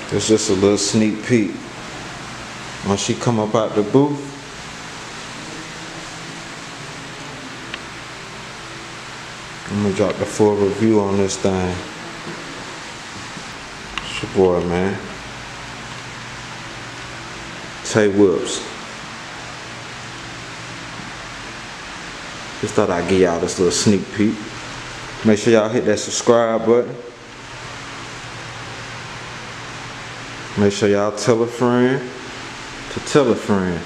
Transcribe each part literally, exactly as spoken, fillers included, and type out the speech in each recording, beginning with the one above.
It's just a little sneak peek. When she come up out the booth, I'm gonna drop the full review on this thing. It's your boy, man. Tay Whips. Just thought I'd give y'all this little sneak peek. Make sure y'all hit that subscribe button. Make sure y'all tell a friend to tell a friend.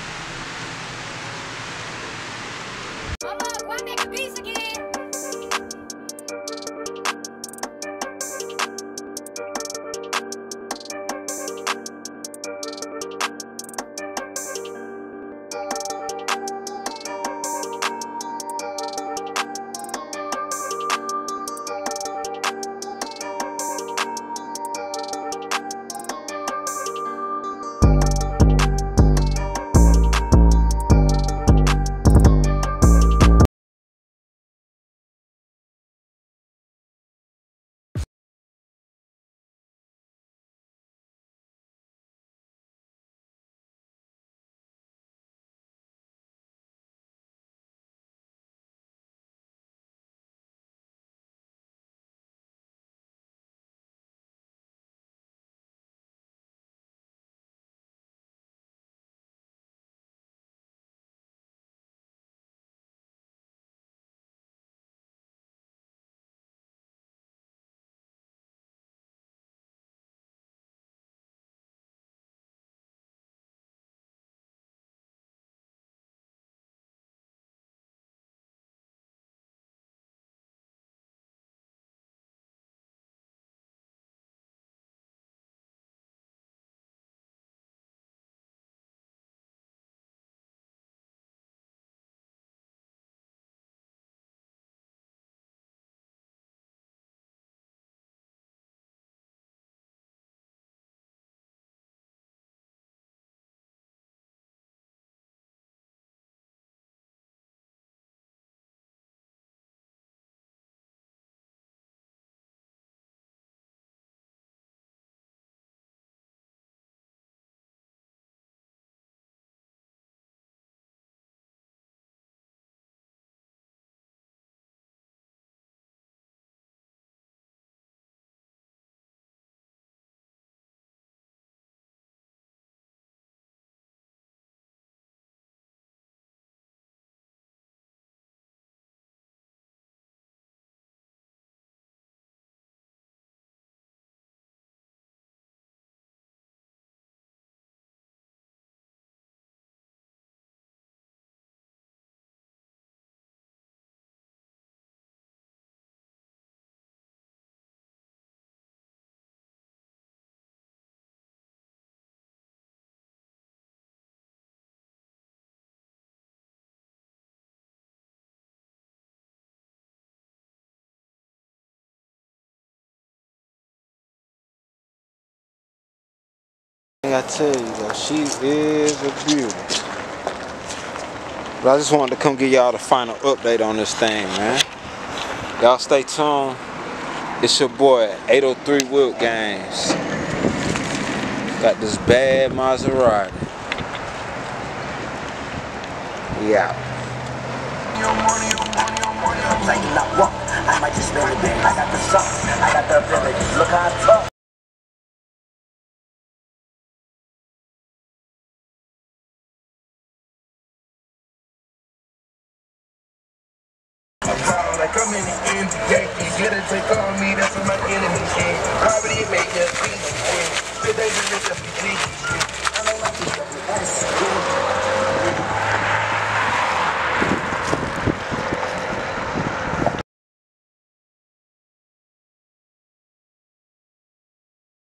I tell you though, she is a beauty. But I just wanted to come give y'all the final update on this thing, man. Y'all stay tuned. It's your boy, eight oh three Whip Games. Got this bad Maserati. We out. I might just spend a bit. I got the sauce. I got the ability. Look how I talk. Like I'm in the N B A, you gotta take on me, that's what my enemy is. Already made that beat, they dangerous,